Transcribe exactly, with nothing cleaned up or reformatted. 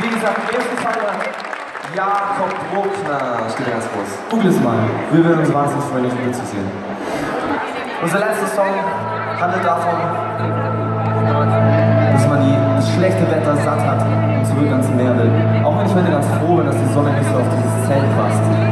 Wie gesagt, im ersten Fall Jakob Bruckner steht ganz groß. Google es mal. Wir würden uns wahnsinnig freuen, dich wieder zu sehen. Unser letzter Song handelt davon, dass man die, das schlechte Wetter satt hat und zurück ans Meer will. Auch wenn ich heute ganz froh bin, dass die Sonne nicht so auf dieses Zelt passt.